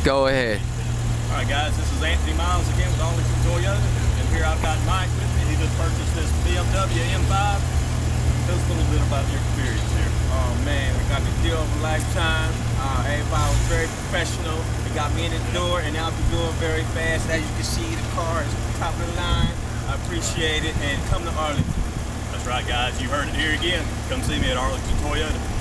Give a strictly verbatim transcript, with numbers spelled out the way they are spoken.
Go ahead. All right, guys, this is Anthony Miles again with Arlington Toyota, and here I've got Mike with me. He just purchased this B M W M five. Tell us a little bit about your experience here. Oh man, we got the deal of a lifetime. Uh, everybody was very professional. They got me in the door and out the door very fast. As you can see, the car is top of the line. I appreciate it, and come to Arlington. That's right, guys. You heard it here again. Come see me at Arlington Toyota.